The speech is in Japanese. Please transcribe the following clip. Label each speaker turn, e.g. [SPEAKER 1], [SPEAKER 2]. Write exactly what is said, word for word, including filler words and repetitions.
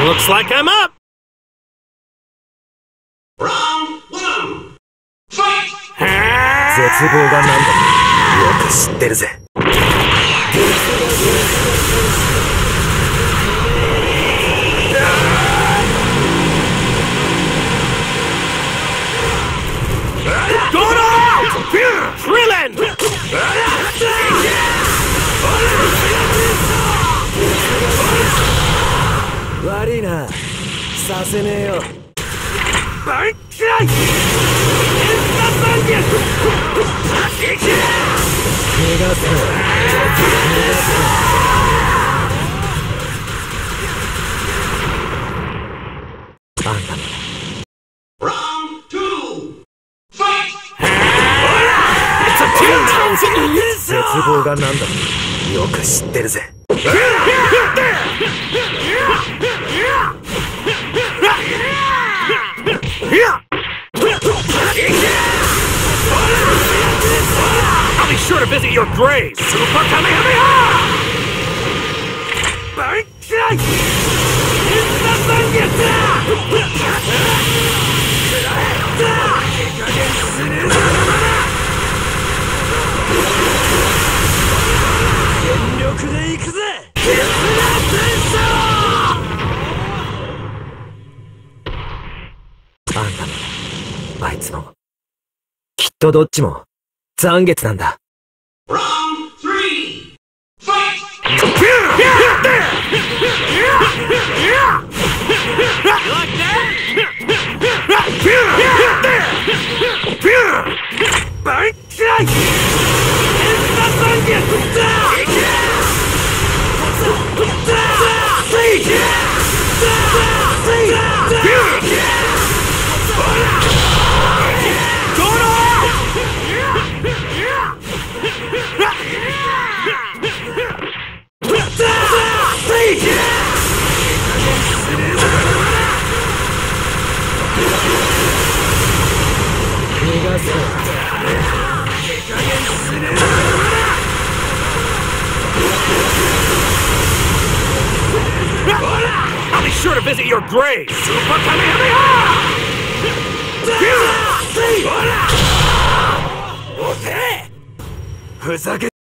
[SPEAKER 1] Looks like I'm up!
[SPEAKER 2] Round one. Fight!
[SPEAKER 3] 絶望がなんだよく知ってるぜ。
[SPEAKER 1] Going out! Krillin!
[SPEAKER 3] 悪いな、させねえよ。
[SPEAKER 1] バイキャイ！
[SPEAKER 3] 逃がすな。あんたも。
[SPEAKER 2] Round two. Fight!
[SPEAKER 3] 絶望がなんだよく知ってるぜ。
[SPEAKER 1] I'll be sure to visit your grave! Super Kamehameha! Bankshai!
[SPEAKER 3] In あんたもあいつもきっとどっちも残月なんだ。
[SPEAKER 2] Round three. Fight!
[SPEAKER 1] You like that? Bankshai! I'll be sure to visit your grave! Super Kamehameha! Okay! ふざけ